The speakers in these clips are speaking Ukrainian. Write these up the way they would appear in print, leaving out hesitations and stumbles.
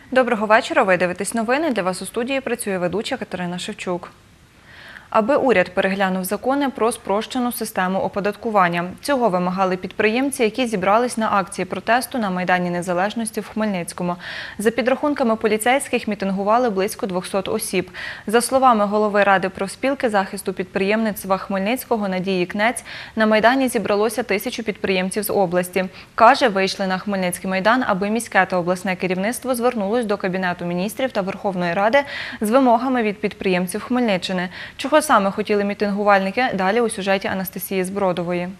Доброго вечора. Ви дивитесь новини. Для вас у студії працює ведуча Катерина Шевчук. Аби уряд переглянув закони про спрощену систему оподаткування. Цього вимагали підприємці, які зібрались на акції протесту на Майдані Незалежності в Хмельницькому. За підрахунками поліцейських, мітингували близько 200 осіб. За словами голови Ради профспілки захисту підприємництва Хмельницького Надії Кнець, на Майдані зібралося 1000 підприємців з області. Каже, вийшли на Хмельницький Майдан, аби міське та обласне керівництво звернулось до Кабінету міністрів та Верховної Ради з вимогами від підприємців Хмельниччини. Чого саме хотіли мітингувальники, далі у сюжеті Анастасії Збродової.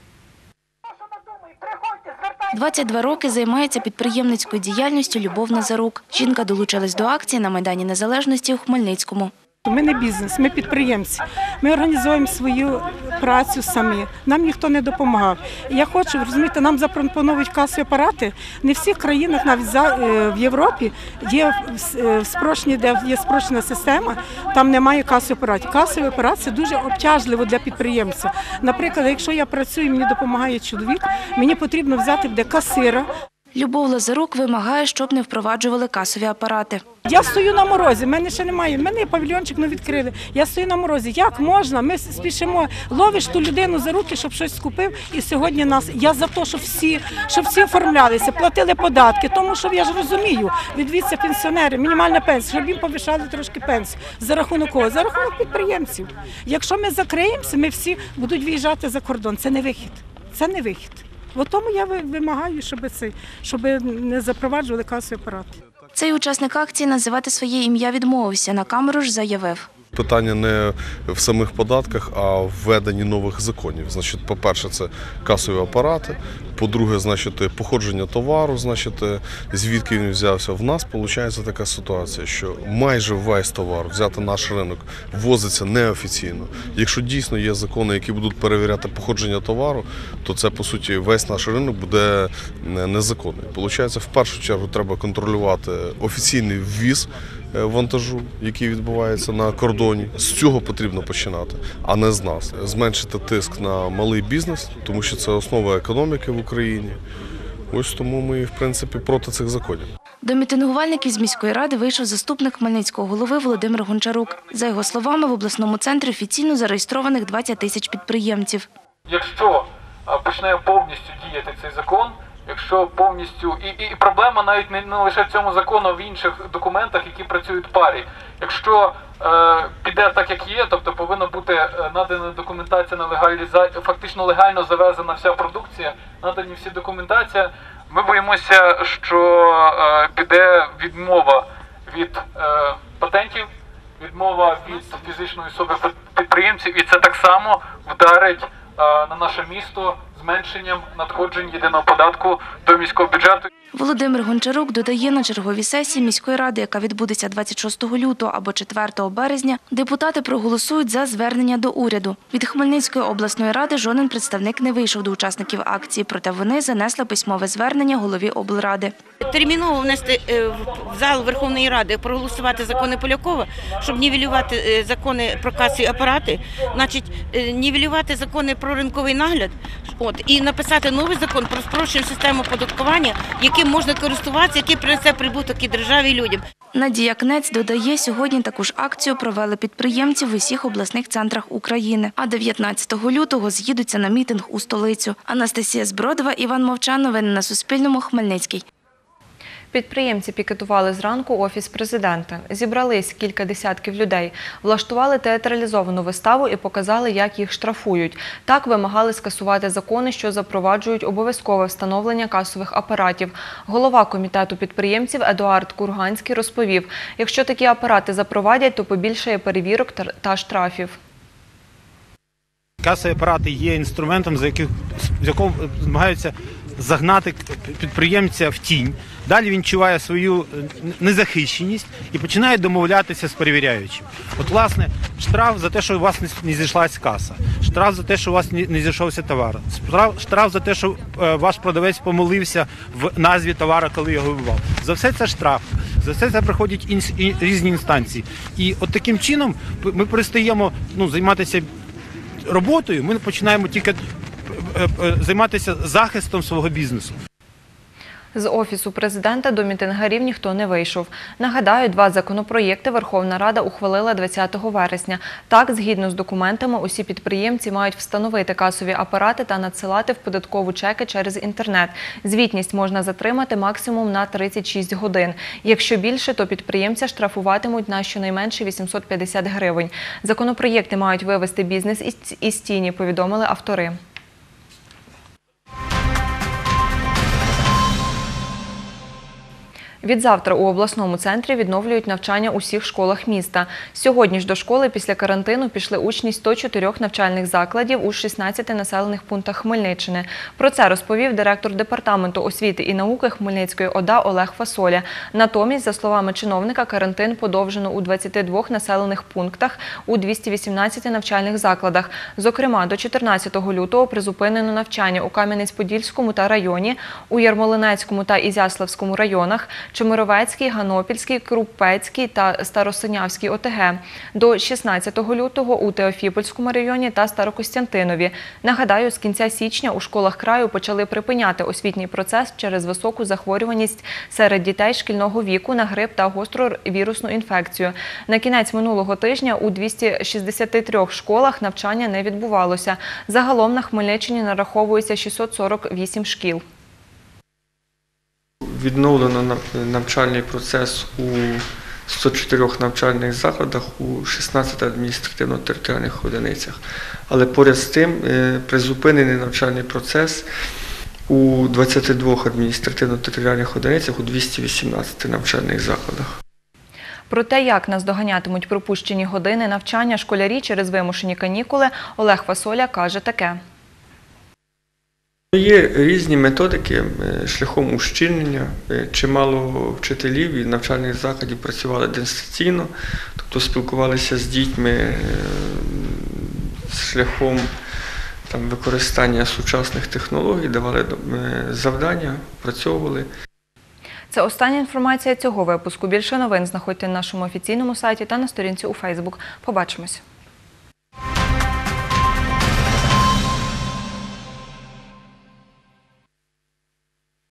22 роки займається підприємницькою діяльністю Любов Назарук. Жінка долучилась до акції на Майдані Незалежності у Хмельницькому. Ми не бізнес, ми підприємці. Ми організуємо свою працю самі. Нам ніхто не допомагав. Я хочу, розумієте, нам запропонують касові апарати. Не в всіх країнах, навіть в Європі, є спрощені, де є спрощена система, там немає касових апаратів. Касовий апарат – це дуже обтяжливо для підприємця. Наприклад, якщо я працюю, мені допомагає чоловік, мені потрібно взяти де касира. Любов Лазарук вимагає, щоб не впроваджували касові апарати. Я стою на морозі, в мене ще немає, в мене є павільйончик, відкрили. Я стою на морозі. Як можна? Ми спішимо, ловиш ту людину за руки, щоб щось скупив. І сьогодні я за те, щоб всі оформлялися, платили податки. Тому що я ж розумію, дивіться, пенсіонери, мінімальна пенсія, щоб їм повишали трошки пенсію. За рахунок кого? За рахунок підприємців. Якщо ми закриємося, ми всі будуть виїжджати за кордон. Це не вихід. Це не вихід. Тому я вимагаю, щоб не запроваджували касові апарати. Цей учасник акції називати своє ім'я відмовився, на камеру ж заявив. Питання не в самих податках, а в введенні нових законів. Значить, по-перше, це касові апарати, по-друге, значить, походження товару, значить, звідки він взявся. В нас виходить така ситуація, що майже весь товар, взяти наш ринок, ввозиться неофіційно. Якщо дійсно є закони, які будуть перевіряти походження товару, то це, по суті, весь наш ринок буде незаконний. Получається, в першу чергу треба контролювати офіційний ввіз вантажу, який відбувається на кордоні. З цього потрібно починати, а не з нас. Зменшити тиск на малий бізнес, тому що це основа економіки в Україні. Ось тому ми, в принципі, проти цих законів. До мітингувальників з міської ради вийшов заступник Хмельницького голови Володимир Гончарук. За його словами, в обласному центрі офіційно зареєстрованих 20 тисяч підприємців. Якщо почне повністю діяти цей закон, якщо повністю, і проблема навіть не лише в цьому закону, а в інших документах, які працюють в парі. Якщо піде так, як є, тобто повинна бути надана документація на легалізацію, фактично легально завезена вся продукція, надані всі документація, ми боїмося, що піде відмова від патентів, відмова від фізичної особи підприємців, і це так само вдарить на наше місто зменшенням надходжень єдиного податку до міського бюджету. Володимир Гончарук додає, на черговій сесії міської ради, яка відбудеться 26 лютого або 4 березня, депутати проголосують за звернення до уряду. Від Хмельницької обласної ради жоден представник не вийшов до учасників акції, проте вони занесли письмове звернення голові облради. Терміново внести в зал Верховної Ради, проголосувати закони Полякова, щоб нівелювати закони про касові апарати, значить, нівелювати закони про ринковий нагляд, і написати новий закон про спрощену систему оподаткування, яким можна користуватися, який принесе прибуток і державі, і людям. Надія Кнець додає, сьогодні таку ж акцію провели підприємці в усіх обласних центрах України. А 19 лютого з'їдуться на мітинг у столицю. Анастасія Збродова, Іван Мовчан. Новини на Суспільному. Хмельницький. Підприємці пікетували зранку Офіс Президента. Зібрались кілька десятків людей, влаштували театралізовану виставу і показали, як їх штрафують. Так вимагали скасувати закони, що запроваджують обов'язкове встановлення касових апаратів. Голова комітету підприємців Едуард Курганський розповів, якщо такі апарати запровадять, то побільшає перевірок та штрафів. Касові апарати є інструментом, з якого намагаються загнати підприємця в тінь. Далі він відчуває свою незахищеність і починає домовлятися з перевіряючим. От, власне, штраф за те, що у вас не зійшлась каса, штраф за те, що у вас не зійшовся товар, штраф за те, що ваш продавець помилився в назві товару, коли його вибивав. За все це штраф, за все це приходять різні інстанції. І от таким чином ми перестаємо займатися роботою, ми починаємо тільки займатися захистом свого бізнесу. З Офісу президента до мітингарів ніхто не вийшов. Нагадаю, 2 законопроєкти Верховна Рада ухвалила 20 вересня. Так, згідно з документами, усі підприємці мають встановити касові апарати та надсилати в податкову чеки через інтернет. Звітність можна затримати максимум на 36 годин. Якщо більше, то підприємця штрафуватимуть на щонайменше 850 гривень. Законопроєкти мають вивести бізнес із тіні, повідомили автори. Відзавтра у обласному центрі відновлюють навчання у всіх школах міста. Сьогодні ж до школи після карантину пішли учні 104 навчальних закладів у 16 населених пунктах Хмельниччини. Про це розповів директор Департаменту освіти і науки Хмельницької ОДА Олег Фасоля. Натомість, за словами чиновника, карантин подовжено у 22 населених пунктах у 218 навчальних закладах. Зокрема, до 14 лютого призупинено навчання у Кам'янець-Подільському та районі, у Ярмолинецькому та Ізяславському районах, Чемеровецький, Ганопільський, Крупецький та Старосинявський ОТГ. До 16 лютого у Теофіпольському районі та Старокостянтинові. Нагадаю, з кінця січня у школах краю почали припиняти освітній процес через високу захворюваність серед дітей шкільного віку на грип та гостру вірусну інфекцію. На кінець минулого тижня у 263 школах навчання не відбувалося. Загалом на Хмельниччині нараховується 648 шкіл. Відновлено навчальний процес у 104 навчальних закладах у 16 адміністративно-територіальних одиницях. Але поряд з тим призупинений навчальний процес у 22 адміністративно-територіальних одиницях у 218 навчальних закладах. Про те, як наздоганятимуть пропущені години навчання школярі через вимушені канікули, Олег Фасоля каже таке. Є різні методики шляхом ущільнення. Чимало вчителів і навчальних закладів працювали дистанційно, тобто спілкувалися з дітьми шляхом використання сучасних технологій, давали завдання, працьовували. Це остання інформація цього випуску. Більше новин знаходьте на нашому офіційному сайті та на сторінці у Фейсбук. Побачимось.